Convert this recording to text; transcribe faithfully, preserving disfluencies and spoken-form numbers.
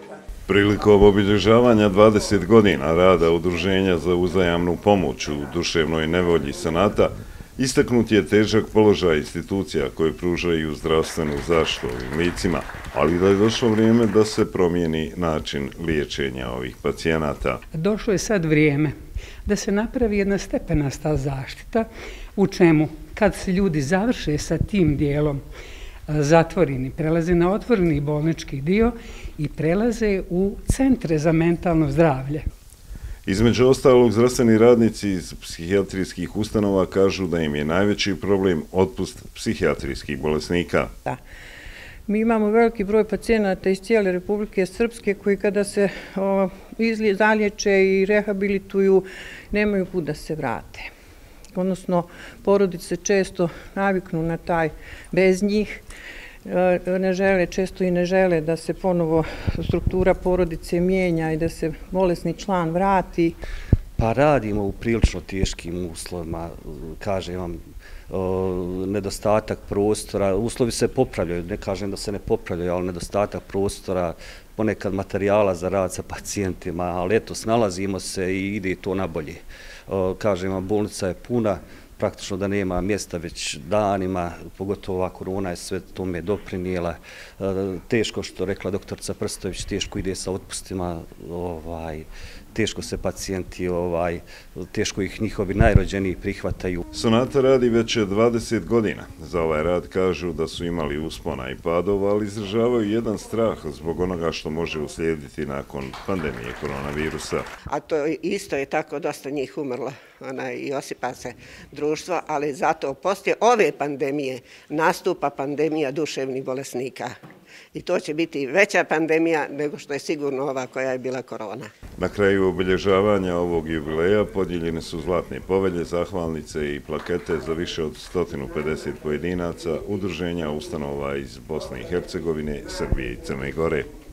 Prilikom obilježavanja dvadeset godina rada Udruženja za uzajamnu pomoć u duševnoj nevolji Sanata, istaknut je težak položaj institucija koje pružaju zdravstvenu zaštitu ovim licima, ali da je došlo vrijeme da se promijeni način liječenja ovih pacijenata. Došlo je sad vrijeme da se napravi jedna stepenasta zaštita u čemu kad se ljudi završe sa tim dijelom zatvoreni, prelaze na otvoreni bolnički dio i prelaze u centre za mentalno zdravlje. Između ostalog, zdravstveni radnici iz psihijatrijskih ustanova kažu da im je najveći problem otpust psihijatrijskih bolesnika. Da. Mi imamo veliki broj pacijenata iz cijele Republike Srpske koji kada se o, izli, zaliječe i rehabilituju nemaju kud da se vrate. Odnosno, porodice često naviknu na taj bez njih, ne žele, često i ne žele da se ponovo struktura porodice mijenja i da se bolesni član vrati. Pa radimo u prilično teškim uslovima, kažem vam, nedostatak prostora, uslovi se popravljaju, ne kažem da se ne popravljaju, ali nedostatak prostora, ponekad materijala za rad sa pacijentima, ali eto, snalazimo se i ide to na bolje. Kažem vam, bolnica je puna, praktično da nema mjesta već danima, pogotovo ova korona je sve tome doprinijela. Teško, što rekla doktorica Prstović, teško ide sa otpustima, ovaj, teško se pacijenti, ovaj, teško ih njihovi najrođeniji prihvataju. Sanata radi već dvadeset godina. Za ovaj rad kažu da su imali uspona i padova, ali izražavaju jedan strah zbog onoga što može uslijediti nakon pandemije koronavirusa. A to isto je tako, dosta njih umrlo ona, i osipa se društvo, ali zato poslije ove pandemije nastupa pandemija duševnih bolesnika. I to će biti veća pandemija nego što je sigurno ova koja je bila korona. Na kraju obilježavanja ovog jubileja podijeljene su zlatne povelje, zahvalnice i plakete za više od sto pedeset pojedinaca, udruženja, ustanova iz Bosne i Hercegovine, Srbije i Crne Gore.